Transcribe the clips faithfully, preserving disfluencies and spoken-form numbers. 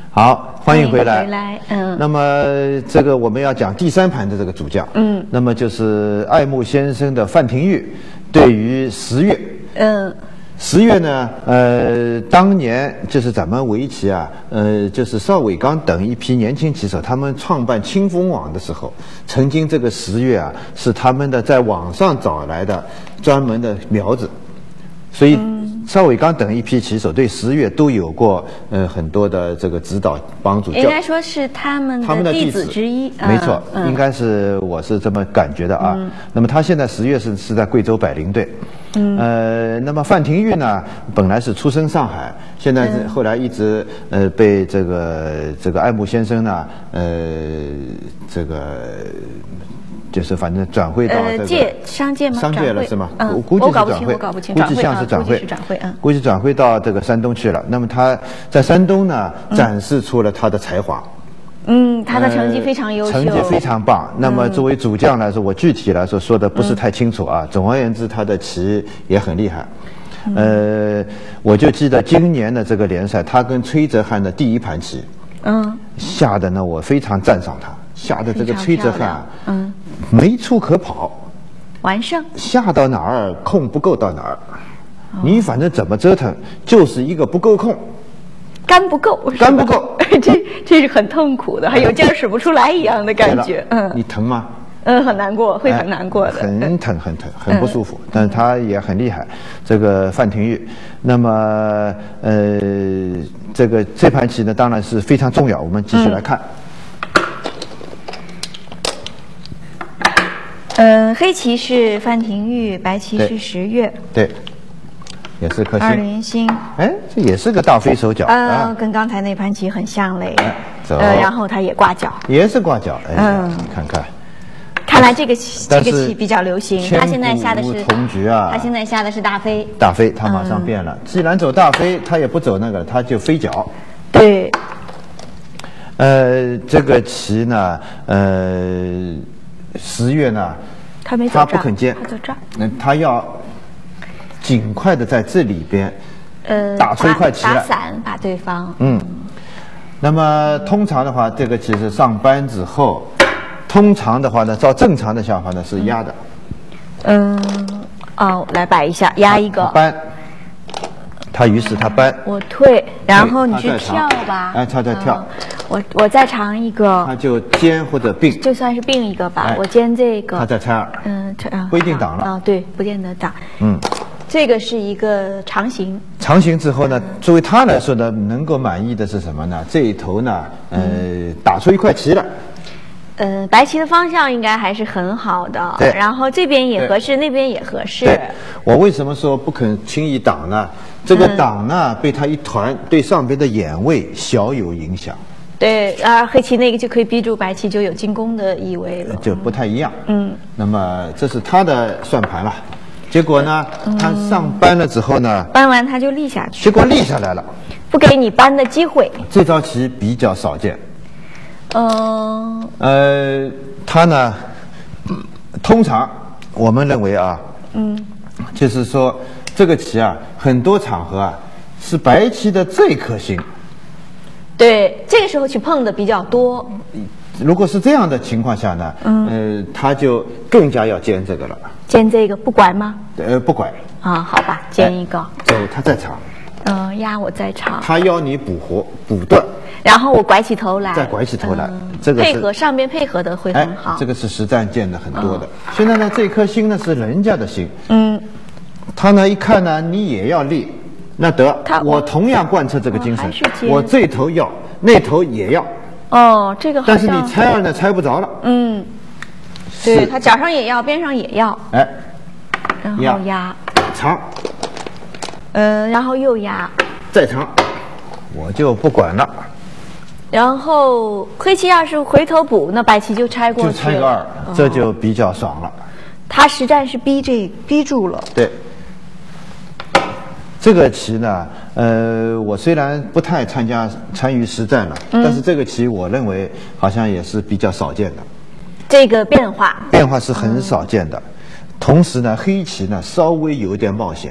好，欢迎回来。 回来，嗯。 那么这个我们要讲第三盘的这个主将，嗯，那么就是爱慕先生的范廷钰对于十月， 嗯。 十月呢，呃，当年就是咱们围棋啊，呃，就是邵伟刚等一批年轻棋手，他们创办清风网的时候，曾经这个十月啊，是他们的在网上找来的专门的苗子，所以邵伟刚等一批棋手对十月都有过呃很多的这个指导帮助。 应该说是他们他们的弟子之一， 没错， 嗯、 应该是我是这么感觉的啊。嗯、那么他现在十月是是在贵州百灵队。嗯，呃，那么范廷钰呢，本来是出生上海，现在是后来一直呃被这个这个爱慕先生呢，呃，这个就是反正转会到这个、 呃、界商界吗？ 商界了是吗？ 嗯， 我估计是转会， 我搞不清， 估计像是转会， 是转会，嗯， 估计转会到这个山东去了。那么他在山东呢，展示出了他的才华。 嗯，他的成绩非常优秀， 呃、成绩非常棒。那么作为主将来说，我具体来说说的不是太清楚啊。嗯、总而言之，他的棋也很厉害。嗯、呃，我就记得今年的这个联赛，他跟崔泽汉的第一盘棋，嗯，下的呢，我非常赞赏他，下的这个崔泽汉，嗯，没处可跑， 完胜， 下到哪儿空不够到哪儿，哦、你反正怎么折腾，就是一个不够空。 肝不够， 肝不够， 这这是很痛苦的，还有劲儿使不出来一样的感觉。嗯， 你疼吗？ 嗯，很难过，会很难过的。 很疼，很疼，很不舒服。嗯、但是他也很厉害，这个范廷钰。那么，呃，这个这盘棋呢，当然是非常重要。我们继续来看。 嗯、呃，黑棋是范廷钰，白棋是十月。 对。对也是颗星， 二连星， 哎，这也是个大飞手脚， 呃，啊、跟刚才那盘棋很像嘞， 呃， 然后它也挂角， 也是挂角，哎，嗯，你看看， 看来这个这个棋比较流行，他现在下的是同局啊， 他现在下的是大飞， 大飞，他马上变了，嗯、既然走大飞，他也不走那个，他就飞角， 对， 呃，这个棋呢，呃，十月呢， 他没走他不肯接， 他走这儿， 嗯，他要。尽快的在这里边， 呃， 打出一块棋来， 打散把对方。 嗯，那么通常的话，这个棋是上班之后，通常的话呢，照正常的想法呢是压的。 嗯，哦，来摆一下，压一个。 搬，他于是他搬。 我退，然后你去跳吧。 哎，他在跳。 嗯、我我再尝一个。 他就尖或者并。 就算是并一个吧， 哎、 我尖这个。 他在拆二。 嗯，拆二。 不一定挡了。 啊，对，不见得挡。 嗯。 这个是一个长形， 长形之后呢，作为他来说呢，能够满意的是什么呢？这一头呢，呃，嗯、打出一块棋来。 呃，白棋的方向应该还是很好的， 对， 然后这边也合适，那边也合适。 对，我为什么说不肯轻易挡呢？这个挡呢，嗯、被他一团，对上边的眼位小有影响。 对，啊，黑棋那个就可以逼住白棋，就有进攻的意味了， 就不太一样。 嗯， 那么这是他的算盘了。结果呢，嗯、他上搬了之后呢， 搬完他就立下去， 结果立下来了， 不给你搬的机会。 这招棋比较少见。 嗯、呃， 呃，他呢，通常我们认为啊，嗯，就是说这个棋啊，很多场合啊是白棋的这颗星。 对，这个时候去碰的比较多。 如果是这样的情况下呢，嗯，呃，他就更加要尖这个了。 尖这个不拐吗？ 呃，不拐。 啊，好吧，尖一个。 走，他再长。 嗯、呃，压我再长。 他要你补活补断。 然后我拐起头来。 再拐起头来， 嗯、 这个配合上边配合的会很好。 哎、这个是实战见的很多的。哦、现在呢，这颗星呢是人家的星。 嗯。 他呢一看呢，你也要立，那得，我同样贯彻这个精神，我这头要，那头也要。 哦，这个好像。 但是你拆二呢，拆不着了。 嗯，对，他角上也要，边上也要。 哎， 然后压长， 嗯、呃，然后又压， 再长，我就不管了。 然后黑棋要是回头补，那白棋就拆过去了， 就拆个二，哦、这就比较爽了。 他实战是逼这逼住了。 对。这个棋呢，呃，我虽然不太参加参与实战了，嗯、但是这个棋我认为好像也是比较少见的。 这个变化， 变化是很少见的。嗯、同时呢，黑棋呢稍微有一点冒险。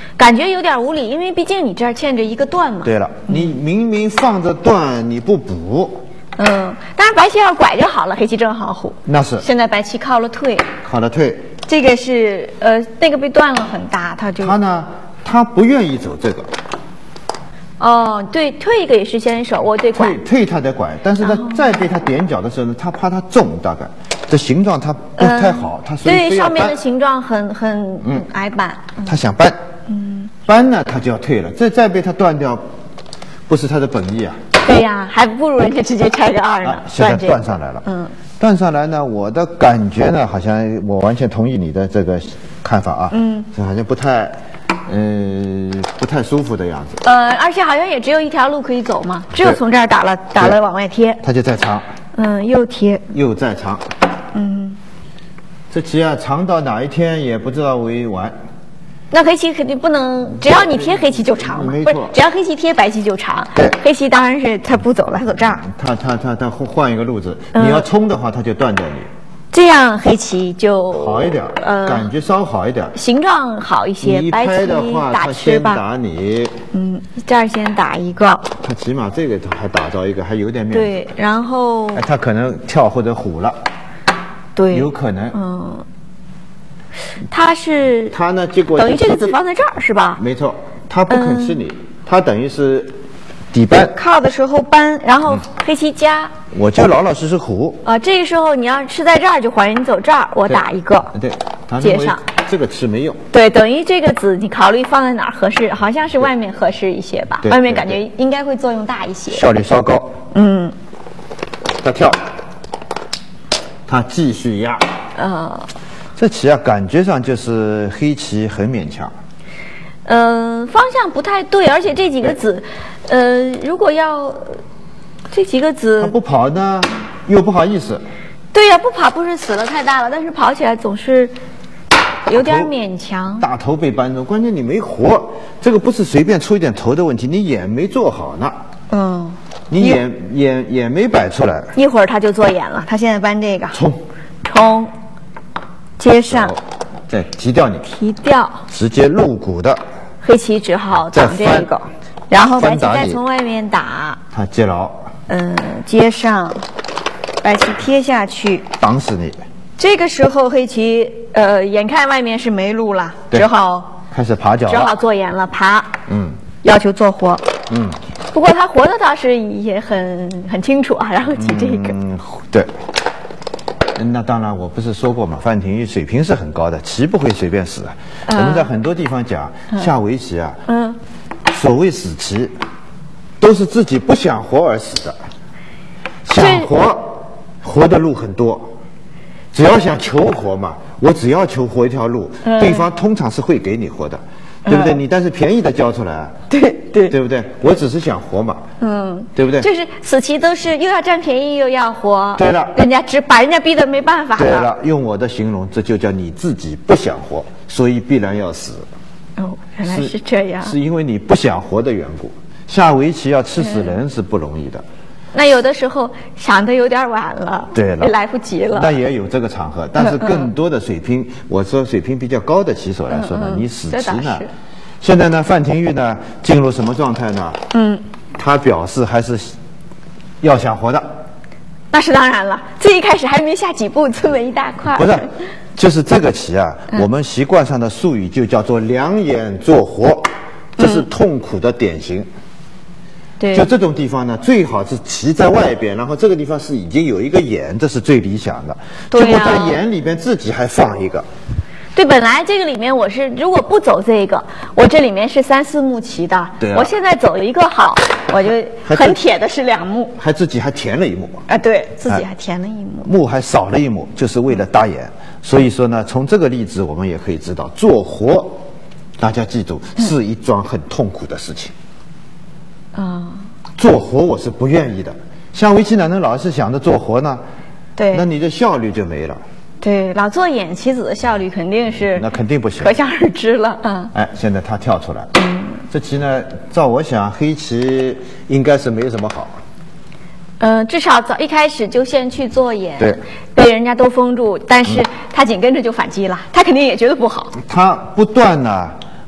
感觉有点无理，因为毕竟你这儿欠着一个段嘛。 对了，你明明放着段你不补， 嗯，当然白棋要拐就好了，黑棋正好虎。 那是现在白棋靠了退， 靠了退。 这个是呃那个被断了很大，他就他呢，他不愿意走这个。 哦，对，退一个也是先手，我得拐退。退他得拐，但是他再被他点角的时候呢，他怕他重，大概这形状他不太好，他所以对非要上面的搬。 形状很很嗯矮板。 他想搬，嗯，搬呢他就要退了，这再被他断掉，不是他的本意啊。 对呀，还不如人家直接拆个二呢啊，，现在断这个断上来了。 嗯， 断上来呢，我的感觉呢，好像我完全同意你的这个看法啊。 嗯， 这好像不太，嗯、不太舒服的样子。 呃，而且好像也只有一条路可以走嘛，只有从这儿打了打了往外贴。 他就在长， 嗯，又贴。 又在长。 嗯， 这棋啊，长到哪一天也不知道为完。 那黑棋肯定不能，只要你贴黑棋就长嘛， 没错不是？只要黑棋贴白棋就长。 对黑棋当然是他不走了，他走这儿， 他他他他换一个路子， 嗯你要冲的话，他就断掉你， 这样黑棋就好一点， 呃， 感觉稍好一点。 形状好一些。 你一白拍的话， 棋打他吃吧， 先打你， 嗯，这儿先打一个， 他起码这个还打着一个，还有点面子。 对，然后哎，他可能跳或者虎了， 对， 有可能。 嗯，他是他呢，结果等于这个子放在这儿是吧？ 没错，他不肯吃嗯你，他等于是底搬。 靠的时候搬，然后黑棋夹。 我就老老实实虎。 啊，这个时候你要吃在这儿，就还人走这儿，我打一个。 对，他认为接上这个吃没用。 对，等于这个子你考虑放在哪儿合适？好像是外面合适一些吧， 对外面感对对觉应该会作用大一些。 效率稍高。 嗯， 他跳，他继续压。 呃， 这棋啊，感觉上就是黑棋很勉强。 嗯、呃，方向不太对，而且这几个子，呃，如果要这几个他子， 不跑呢，又不好意思。 对呀、不跑不是死了太大了，但是跑起来总是有点勉强。 大头被搬走，关键你没活，这个不是随便出一点头的问题，你眼没做好呢， 嗯， 你眼眼眼没摆出来。 一会儿他就做眼了，他现在搬这个冲， 冲，接上走再提掉你， 提掉， 直接入骨的， 黑棋只好挡这再翻个，然后白棋翻打你再从外面打， 他接牢， 嗯，接上，白棋贴下去。 挡死你。 这个时候黑棋呃，眼看外面是没路了， 对只好开始爬脚只好了。 做眼了，爬， 嗯要求做活。 嗯不过他活的倒是也很很清楚啊，然后起这个， 嗯，对。那当然，我不是说过嘛，范廷玉水平是很高的，棋不会随便死的。我们在很多地方讲下围棋啊， 嗯， 所谓死棋，都是自己不想活而死的。想活，活的路很多。只要想求活嘛，我只要求活一条路， 嗯对方通常是会给你活的，对不对？ 嗯你但是便宜的交出来， 对对对不对？我只是想活嘛， 嗯， 对不对？ 就是死棋都是又要占便宜又要活， 对了人家只把人家逼得没办法对了，用我的形容，这就叫你自己不想活，所以必然要死。 哦，原来是这样。 是因为你不想活的缘故。下围棋要吃死人是不容易的。 那有的时候想的有点晚了， 对了， 也来不及了。 但也有这个场合，但是更多的水平，我说水平比较高的棋手来说呢， 嗯嗯你死这倒棋呢是， 现在呢，范廷玉呢进入什么状态呢？ 嗯， 他表示还是要想活的， 那是当然了，最一开始还没下几步，这么一大块。 不是，就是这个棋啊， 嗯我们习惯上的术语就叫做两眼做活，这是痛苦的典型。 对， 就这种地方呢，最好是棋在外边，然后这个地方是已经有一个眼，这是最理想的。 对啊结果在眼里边自己还放一个， 对，本来这个里面我是如果不走这个，我这里面是三四目棋的。 对啊我现在走一个好，我就很铁的是两目。 还自己还填了一目， 啊，对自己还填了一目。 目还少了一目，就是为了搭眼。所以说呢，从这个例子我们也可以知道，做活，大家记住是一桩很痛苦的事情。 啊、 做活我是不愿意的，下围棋哪能老是想着做活呢？ 对， 那你的效率就没了。 对，老做眼棋子的效率肯定是那肯定不行可想而知了。嗯， 哎，现在他跳出来了。这棋呢，照我想，黑棋应该是没什么好。 嗯、至少早一开始就先去做眼， 对， 被人家都封住，但是他紧跟着就反击了，他肯定也觉得不好。 他不断呢，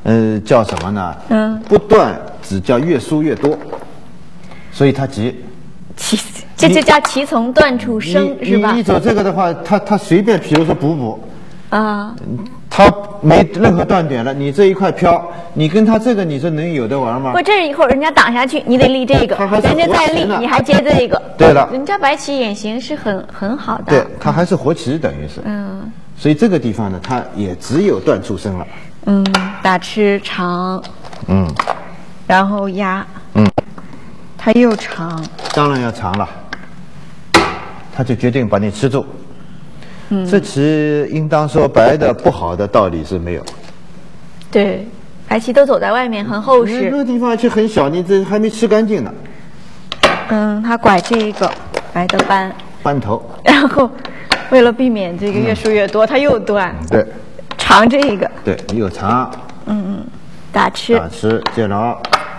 呃，叫什么呢？ 嗯， 不断只叫越输越多，所以他急。 其这就叫其从断处生，是吧？ 你你走这个的话，他他随便，比如说补补， 啊， 他没任何断点了，你这一块飘，你跟他这个你说能有的玩吗？ 不，这一会儿人家挡下去，你得立这个，人家再立，你还接这个。 对了， 人家白棋眼形是很很好的。 对，他还是活棋，等于是。 嗯。 所以这个地方呢，他也只有断处生了。 嗯，打吃长。 嗯。 然后压。 嗯。 他又长。 当然要长了。他就决定把你吃住。嗯。这棋应当说白的不好的道理是没有。 对，白棋都走在外面，很厚实。 那个地方就很小，你这还没吃干净呢。 嗯，他拐这一个白的扳。 扳头。 然后，为了避免这个越输越多，嗯、他又断。 对。 长这一个。 对，又长。 嗯嗯，打吃。 打吃，接牢。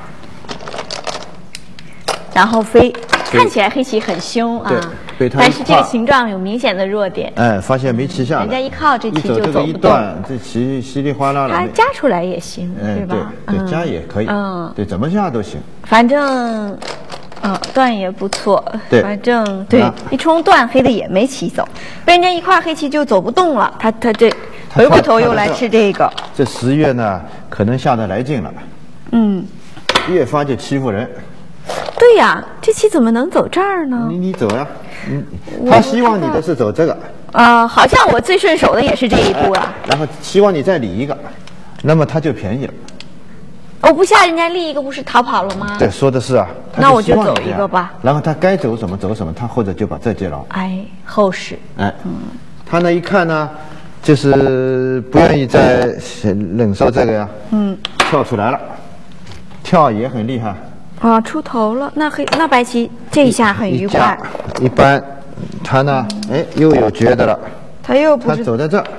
然后飞，看起来黑棋很凶啊。 对。 但是这个形状有明显的弱点。 哎，发现没棋下。 人家一靠，这棋就走不动。 一断，这棋稀里哗啦了。 它加出来也行，是吧？ 对，对，加也可以。嗯，对，怎么下都行。 反正，嗯，断也不错。 对， 反正对，一冲断，黑的也没棋走，被人家一跨，黑棋就走不动了。他他这回过头又来吃这个。 这十月呢，可能下得来劲了。 嗯。 越发就欺负人。 对呀，这棋怎么能走这儿呢？ 你你走呀，嗯，他希望你的是走这个。 啊、呃，好像我最顺手的也是这一步啊。 然后希望你再理一个，那么他就便宜了。 我不下人家立一个，不是逃跑了吗？ 对，说的是啊。 那我就走一个吧。 然后他该走什么走什么，他或者就把这接牢。 哎，厚实。 哎，嗯，他呢一看呢，就是不愿意再忍受这个呀。嗯。跳出来了，跳也很厉害。 啊，出头了，那黑那白棋这一下很愉快。 一般，他呢，哎，又有觉得了。 他又不是。 他走在这儿。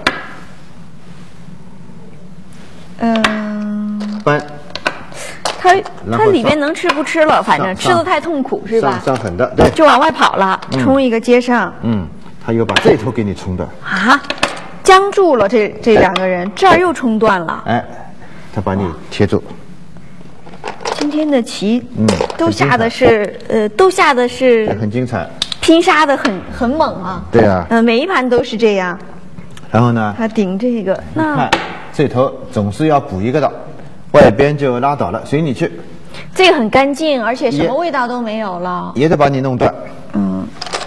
嗯。 搬。 他他里面能吃不吃了，反正吃的太痛苦是吧？ 上狠的，对。 就往外跑了，冲一个接上。 嗯，他又把这头给你冲的。 啊，僵住了，这这两个人，这儿又冲断了。 哎，他把你贴住。 今天的棋，嗯，都下的是，呃，都下的是很精彩， 拼杀的很很猛啊。 对啊， 嗯、呃，每一盘都是这样。 然后呢？ 他顶这个，那看这头总是要补一个的，外边就拉倒了，随你去。 这个很干净，而且什么味道都没有了。 也得把你弄断。 嗯。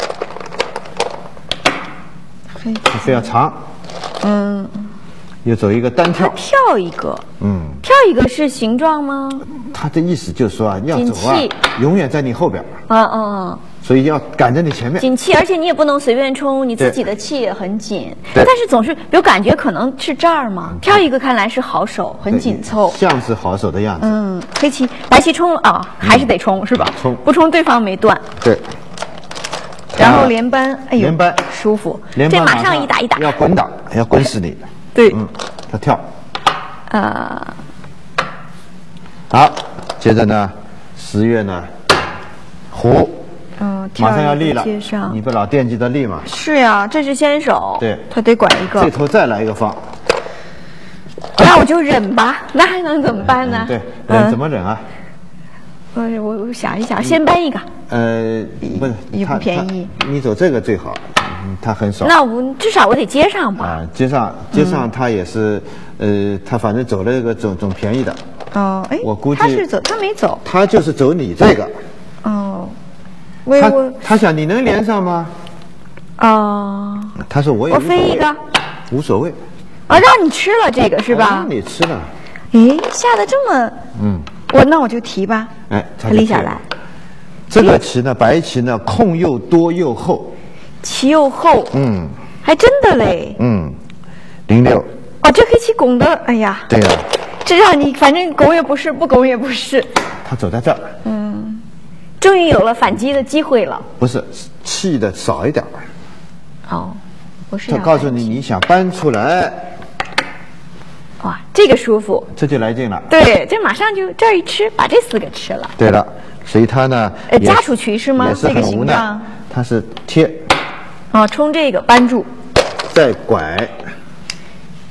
黑非要长。 嗯。 又走一个单跳， 跳一个，嗯，跳一个是形状吗？ 他的意思就是说啊，要走啊，永远在你后边， 啊啊， 所以要赶在你前面。 紧气，而且你也不能随便冲，你自己的气也很紧。但是总是有感觉，可能是这儿嘛。跳一个看来是好手，很紧凑， 像是好手的样子。 嗯，黑棋白棋冲啊，还是得冲是吧？ 冲， 不冲对方没断。 对。 然后连扳，哎呦， 连扳舒服。 连这马上一打一打， 要滚打，要滚死你。 对， 嗯，他跳， 啊， 好，接着呢，十月呢，胡， 嗯， 马上要立了，你不老惦记着立吗？ 是呀，这是先手， 对， 他得管一个， 这头再来一个方， 那我就忍吧，那还能怎么办呢？ 对，忍怎么忍啊？ 我我我想一想，先搬一个， 呃，不是， 也不便宜， 你走这个最好。他很少， 那我至少我得接上吧。 啊，接上接上，他也是，呃，他反正走了一个总总便宜的。 哦，哎， 我估计他是走，他没走。 他就是走你这个。 哦，我我他想你能连上吗？ 哦。 他说我也我飞一个， 无所谓。 啊，让你吃了这个是吧？ 让你吃了。 诶，下的这么， 嗯， 我那我就提吧。 哎， 他立下来。 这个棋呢，白棋呢，空又多又厚。 棋又厚， 嗯， 还真的嘞， 嗯，零六， 哦，这黑棋拱的，哎呀， 对呀、啊， 这让你反正拱也不是，不拱也不是， 他走在这儿， 嗯，终于有了反击的机会了， 不是气的少一点， 哦，不是， 他告诉你你想搬出来， 哇，这个舒服， 这就来劲了， 对，这马上就这儿一吃，把这四个吃了， 对了，所以他呢， 呃，夹出去是吗？这个形状， 他是贴。 啊，冲这个扳住， 再拐，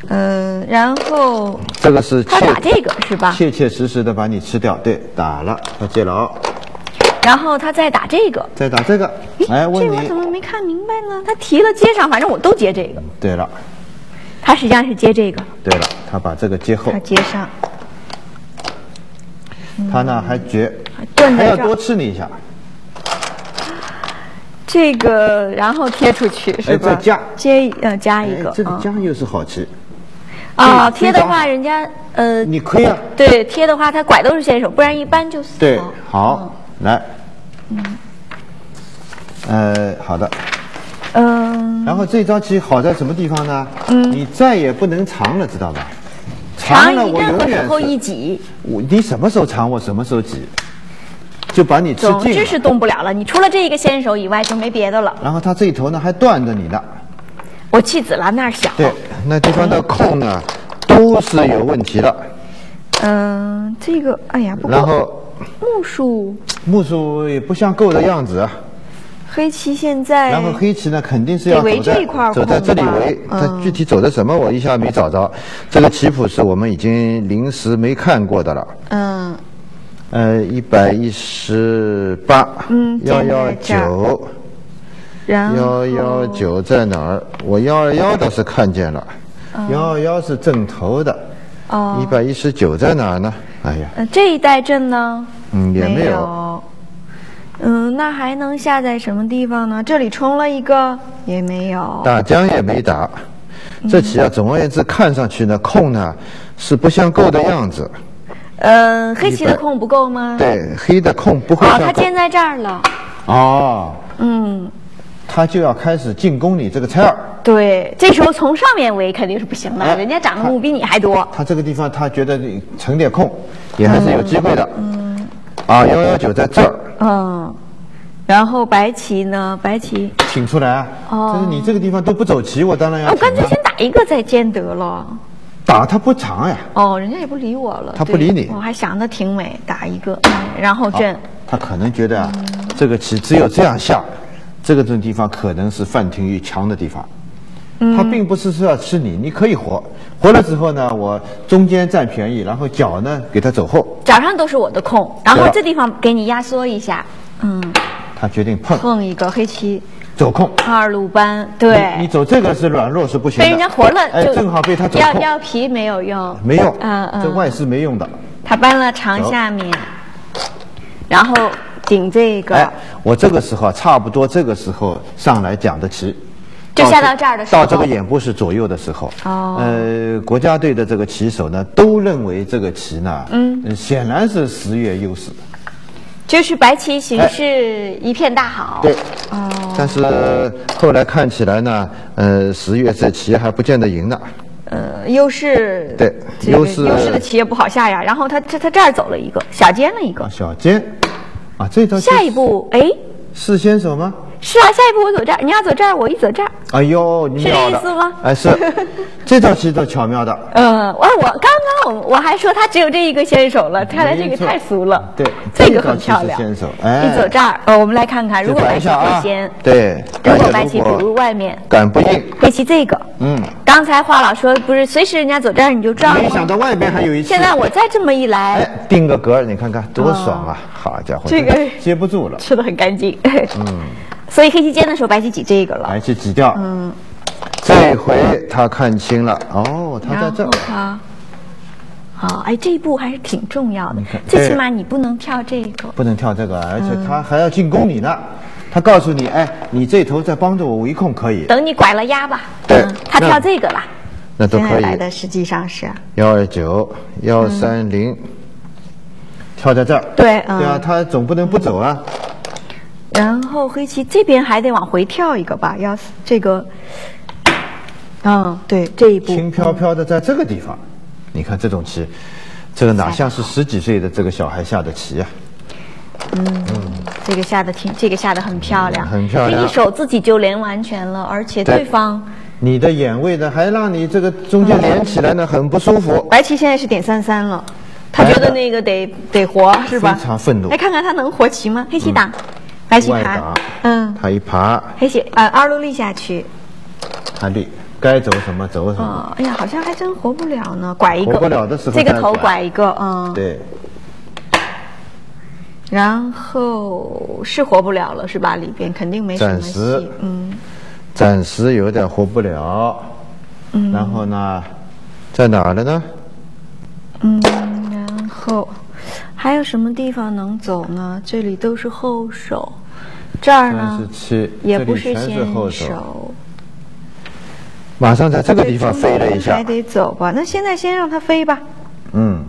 嗯，然后这个是他打这个是吧？ 切切实实的把你吃掉。对，打了，他接牢。 然后他再打这个， 再打这个。哎，问你， 这我怎么没看明白呢？他提了接上，反正我都接这个。 对了， 他实际上是接这个。 对了，他把这个接后。 他接上。 他呢还绝， 断在这儿， 还要多吃你一下。 这个，然后贴出去是吧？ 哎，再加接呃加一个， 哎、这个加又是好棋。 啊、嗯，贴的话，人家呃， 你亏啊。 对，贴的话，他拐都是先手，不然一般就死。 对，好， 嗯、 来，嗯，呃，好的。 嗯。 然后这招棋好在什么地方呢？嗯，你再也不能藏了，知道吧？ 藏了我永远时候一挤， 我你什么时候藏我什么时候挤，就把你吃尽了。 总之是动不了了，你除了这一个先手以外就没别的了。 然后他这一头呢还断着你呢。 我弃子了，那儿小。 对，那地方的空呢，都是有问题的。 嗯，这个，哎呀，不过然后目数， 目数也不像够的样子。 黑棋现在， 然后黑棋呢，肯定是要围这一块走在这里围，它具体走的什么，我一下没找着。这个棋谱是我们已经临时没看过的了。 嗯。 呃，一百一十八， 嗯， 幺幺九，幺幺九在哪儿？我幺二幺倒是看见了，幺二幺是正头的。哦。一百一十九在哪儿呢？哎呀。 呃，这一带正呢？ 嗯，也没有。嗯，那还能下在什么地方呢？这里冲了一个也没有， 打将也没打。这棋啊，总而言之，看上去呢，空呢是不像够的样子。 嗯，黑棋的空不够吗？ 对，黑的空不会像够。 哦，它尖在这儿了。 哦。 嗯。 他就要开始进攻你这个菜儿。 对，这时候从上面围肯定是不行的，哎、人家长的目比你还多。 他这个地方他觉得成点空，也还是有机会的。嗯。嗯啊，幺幺九在这儿。 嗯。然后白棋呢？白棋请出来啊！哦。但是你这个地方都不走棋，我当然要。 我干脆先打一个再兼得了。 打他不长呀。 哦，人家也不理我了。 他不理你。 我还想的挺美，打一个，然后正。 他可能觉得啊，嗯、这个棋只有这样下。这个这种地方可能是范廷玉强的地方，嗯、他并不是说要吃你，你可以活，活了之后呢，我中间占便宜，然后角呢给他走后， 角上都是我的空，然后这地方给你压缩一下，嗯， 他决定碰碰一个黑棋， 走空二路扳，对你，你走这个是软弱是不行的， 被人家活了， 哎，正好被他走空，要要皮没有用， 没用， 嗯嗯， 这外是没用的， 他搬了长下面，然后。顶这个， 哎，我这个时候差不多这个时候上来讲的棋， 就下到这儿的时候， 到这个眼部是左右的时候， 哦， 呃，国家队的这个棋手呢，都认为这个棋呢，嗯，显然是十月优势， 就是白棋形势一片大好， 对，哦，但是后来看起来呢，呃，十月这棋还不见得赢呢。 呃，优势对，优势优势的棋也不好下呀。然后他他他这儿走了一个小尖了一个， 小尖。啊，这招下一步，哎， 是先手吗？ 是啊，下一步我走这儿，你要走这儿，我一走这儿。 哎呦，你是这意思吗？ 哎，是，这招棋都巧妙的。 嗯，我我刚刚我我还说他只有这一个先手了，看来这个太俗了。 对， 这个很漂亮。 先手，哎， 你走这儿，呃，我们来看看，如果白棋会先， 对， 如果白棋补入外面， 敢不应， 黑棋这个，嗯，刚才华老说不是随时人家走这儿你就撞， 没想到外面还有一次。 现在我再这么一来， 哎，定个格，你看看多爽啊！好家伙， 这个接不住了， 吃的很干净。嗯。所以黑棋尖的时候，白棋挤这个了。 白棋挤掉。嗯，这回他看清了，哦，他在这儿。 他，好，哎，这一步还是挺重要的。最起码你不能跳这个。 不能跳这个，而且他还要进攻你呢。他告诉你，哎，你这头在帮着我围控，可以。 等你拐了压吧。 对， 他跳这个了。 那都可以。现在来的实际上是幺二九幺三零，跳在这儿。 对， 对啊，他总不能不走啊。 然后黑棋这边还得往回跳一个吧，要这个，嗯，对，这一步轻飘飘的在这个地方，你看这种棋，这个哪像是十几岁的这个小孩下的棋啊？ 嗯，嗯这个下的挺，这个下的很漂亮， 很漂亮， 这一手自己就连完全了，而且对方你的眼位呢，还让你这个中间连起来呢，很不舒服。 白棋现在是点三三了，他觉得那个得得活是吧？ 非常愤怒。 来看看他能活棋吗？黑棋打。白棋爬， 嗯，他一爬， 黑棋呃二路立下去， 他立， 该走什么走什么。 哦，哎呀，好像还真活不了呢，拐一个。 活不了的时候这个头再拐拐一个，嗯。 对。 然后是活不了了，是吧？里边肯定没什么戏。 暂时， 嗯。 暂时有点活不了。嗯。然后呢，在哪儿了呢？ 嗯，然后还有什么地方能走呢？这里都是后手，这儿呢三十七， 也不是先先手。 手。 马上在这个地方飞了一下， 还得走吧？那现在先让它飞吧。 嗯。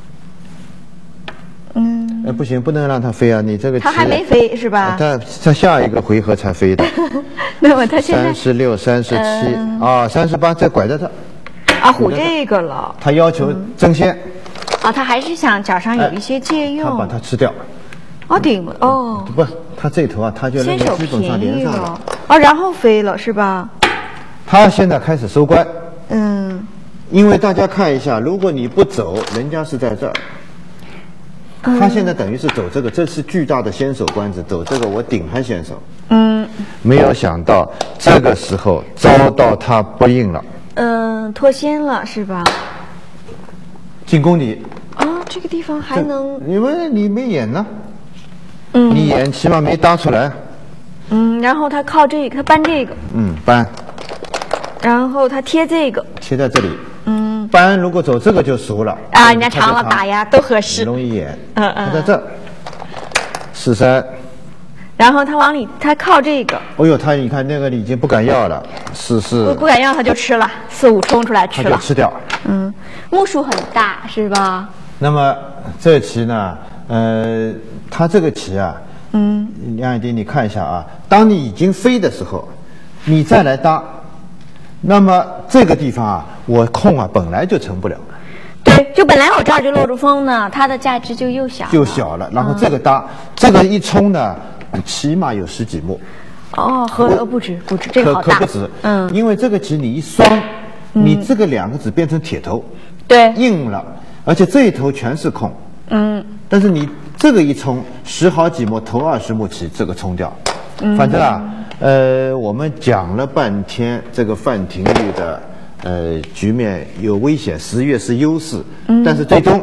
嗯。 哎，不行，不能让它飞啊！你这个它还没飞是吧？ 它它下一个回合才飞的。 那么它现在三十六、三十七啊，三十八，再拐着它。 啊，虎这个了。 他要求争先。 啊，他还是想脚上有一些借用。 他把它吃掉。 哦，顶哦。 不，他这头啊，他就基本上连上了。 哦，然后飞了是吧？ 他现在开始收官。 嗯。 因为大家看一下，如果你不走，人家是在这儿。他现在等于是走这个，这是巨大的先手官子，走这个我顶他先手。 嗯。 没有想到这个时候遭到他不应了。 嗯，脱先了是吧？ 进攻你。 啊，这个地方还能？ 因为你没演呢。 嗯。 你演起码没搭出来。 嗯，然后他靠这个，他搬这个。 嗯，搬。 然后他贴这个。 贴在这里。 嗯。 搬如果走这个就熟了。 啊，人家长了打呀，都合适。 容易演。 嗯嗯。 他在这儿。四三。 然后他往里，他靠这个。 哦呦，他你看那个已经不敢要了，四四。 不不敢要他就吃了，四五冲出来吃了。 他就吃掉。 嗯，目数很大是吧？ 那么这棋呢，呃，他这个棋啊， 嗯， 梁爱丁，你看一下啊，当你已经飞的时候，你再来搭，那么这个地方啊，我空啊本来就成不了。 对，就本来我这儿就落着风呢，它的价值就又小了。 就小了，然后这个搭，嗯、这个一冲呢，起码有十几目。 哦，和呃不止不止，这个好大。 可可不止， 嗯， 因为这个棋你一双， 嗯、 你这个两个子变成铁头， 对， 硬了，而且这一头全是空。 嗯， 但是你这个一冲，十好几目，头二十目棋，这个冲掉。嗯，反正啊，呃，我们讲了半天这个范廷玉的。呃，局面有危险，十月是优势，嗯、但是最终，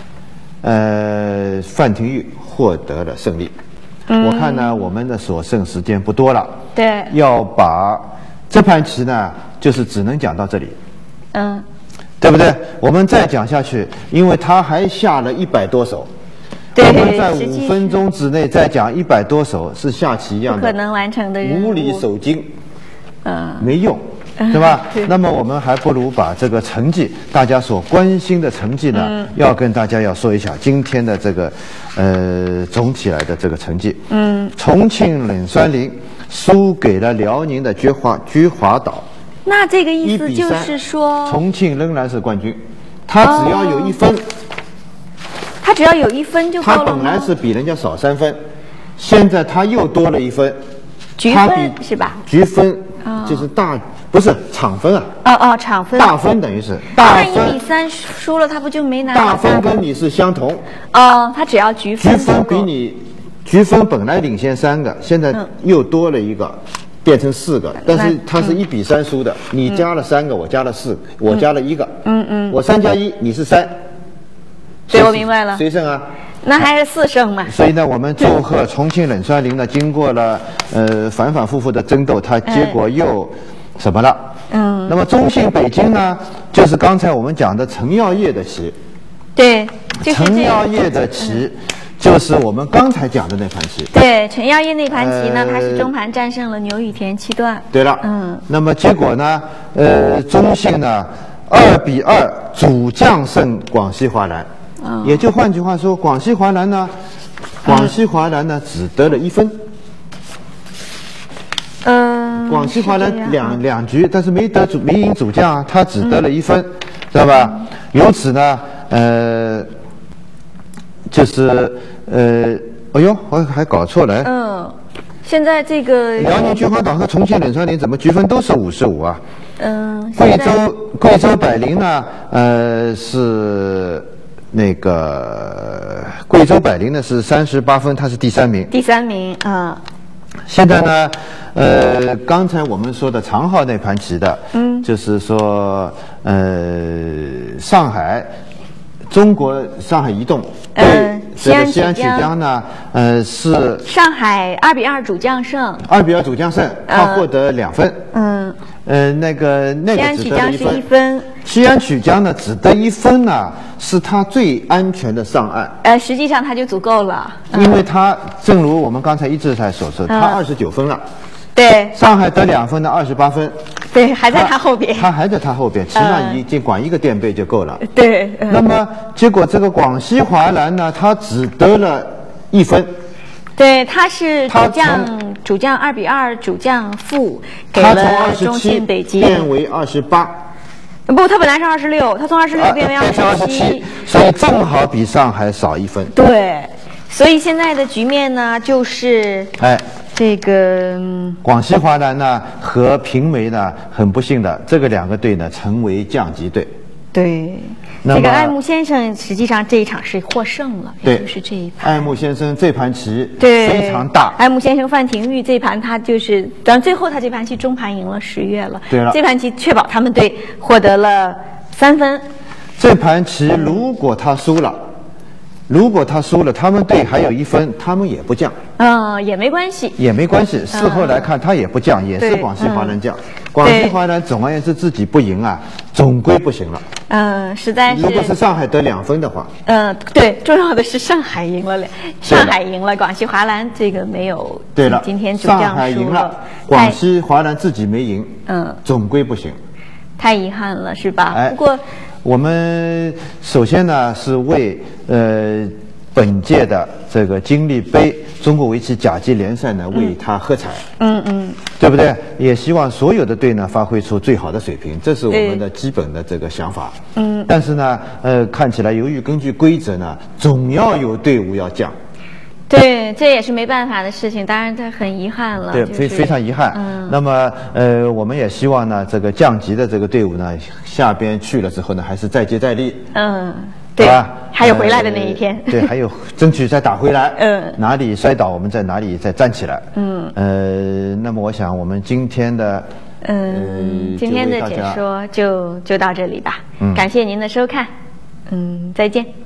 呃，范廷玉获得了胜利。嗯、我看呢，我们的所剩时间不多了， 对， 要把这盘棋呢，就是只能讲到这里， 嗯， 对不对？我们再讲下去，因为他还下了一百多手， 对， 我们在五分钟之内再讲一百多手是下棋一样的， 不可能完成的任务， 无理守经， 嗯， 没用。对吧？那么我们还不如把这个成绩，大家所关心的成绩呢，嗯、要跟大家要说一下今天的这个，呃，总体来的这个成绩。嗯，重庆冷酸林输给了辽宁的菊花菊花岛。 那这个意思就是说， 重庆仍然是冠军，他只要有一分，哦、 他只要有一分就够了吗？ 他本来是比人家少三分，现在他又多了一分， 局分是吧？ 局分就是大。哦不是场分啊！ 哦哦，场分。 大分等于是大分。 一比三输了，他不就没拿？ 大分跟你是相同。 哦，他只要局分。 局分比你，局分本来领先三个，现在又多了一个，变成四个。但是他是一比三输的，你加了三个，我加了四，我加了一个。 嗯嗯。 我三加一，你是三。 对，我明白了。 谁胜啊？ 那还是四胜嘛。 所以呢，我们祝贺重庆冷酸林呢，经过了呃反反复复的争斗，他结果又。什么了？嗯，那么中信北京呢，就是刚才我们讲的陈耀烨的棋。 对，就是陈耀烨的棋，就是我们刚才讲的那盘棋。 对，陈耀烨那盘棋呢，他是中盘战胜了牛羽田七段。 对了， 嗯， 那么结果呢，呃，中信呢二比二主将胜广西华南， 嗯， 也就换句话说，广西华南呢，广西华南呢只得了一分。 嗯， 广西华南两两局，但是没得主没赢主将啊，他只得了一分，嗯、知道吧？由此呢，呃，就是呃，哎呦，我还搞错了。 嗯，现在这个辽宁菊花岛和重庆冷酸林怎么局分都是五十五啊？ 嗯， 贵州贵州百灵呢，呃是那个贵州百灵呢是三十八分，他是第三名。 第三名啊。 现在呢， 呃，刚才我们说的长号那盘棋的，嗯，就是说，呃，上海。中国上海移动对这个西安曲江呢，呃，是上海二比二主将胜， 二比二主将胜，他获得两分。嗯，呃，那个那个只得一分。西安曲江是一分。西安曲江呢，只得一分呢，是他最安全的上岸。 呃，实际上他就足够了， 嗯、因为他正如我们刚才一直在所说，他二十九分了。 对， 上海得两分的二十八分， 对，还在他后边， 他还在他后边，起码已经管一个垫背就够了。 对，嗯、 那么结果这个广西华南呢，他只得了一分。 对，他是主将，主将二比二，主将负给了中信北京， 变为二十八。 不，他本来是二十六，他从二十六变为二十七， 所以正好比上海少一分。 对，所以现在的局面呢，就是哎。 这个广西华南呢和平梅呢，很不幸的，这个两个队呢成为降级队。 对，这个爱慕先生实际上这一场是获胜了， 对， 就是这一盘。 爱慕先生这盘棋对非常大。 爱慕先生范廷钰这盘他就是，当然最后他这盘棋中盘赢了十月了。 对了， 这盘棋确保他们队获得了三分。 这盘棋如果他输了。如果他输了，他们队还有一分，他们也不降。 嗯，也没关系， 也没关系。事后来看，他也不降，也是广西华南降。广西华南总而言之自己不赢啊，总归不行了。 嗯，实在是。 如果是上海得两分的话， 嗯，对，重要的是上海赢了两，上海赢了，广西华南这个没有。 对了， 今天主将上海赢了，广西华南自己没赢。嗯，总归不行。 太遗憾了，是吧？ 哎， 不过。 我们首先呢是为呃本届的这个金立杯中国围棋甲级联赛呢为他喝彩，嗯嗯，对不对？也希望所有的队呢发挥出最好的水平，这是我们的基本的这个想法。嗯，但是呢，呃，看起来由于根据规则呢，总要有队伍要降。 对，这也是没办法的事情，当然他很遗憾了。 对， 就是、 非非常遗憾。嗯，那么呃，我们也希望呢，这个降级的这个队伍呢，下边去了之后呢，还是再接再厉。 嗯，对吧？还有回来的那一天。 呃、对，还有争取再打回来。 嗯， 哪里摔倒，我们在哪里再站起来。嗯，呃，那么我想我们今天的嗯、呃、今天的解说就就到这里吧。嗯，感谢您的收看。嗯，再见。